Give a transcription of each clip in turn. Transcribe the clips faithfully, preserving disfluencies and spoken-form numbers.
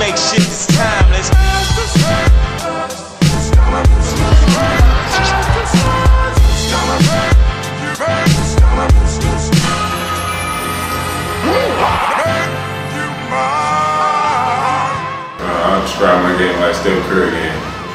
make shit that's timeless. I'm describing my game like Steph Curry again.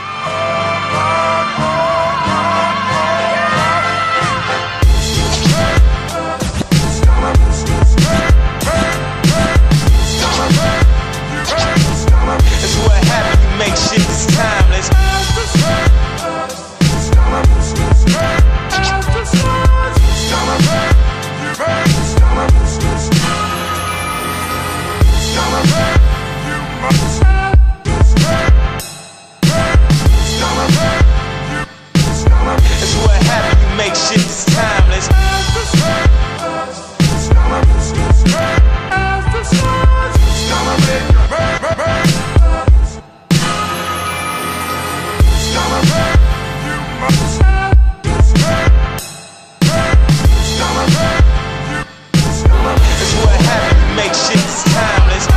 It's what happened, you make shit that's timeless. It's what happened, you make shit that's timeless. It's what happened, you make shit that's timeless.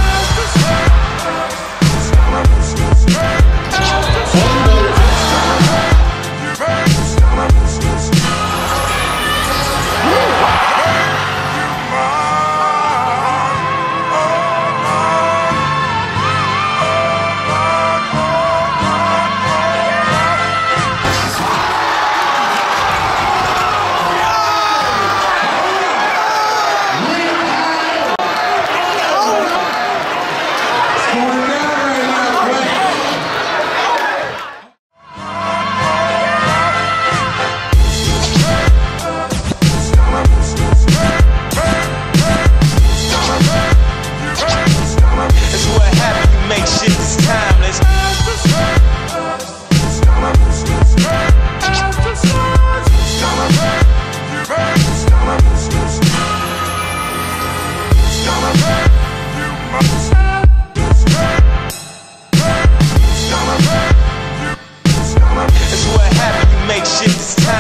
It's what happened, you make shit that's time.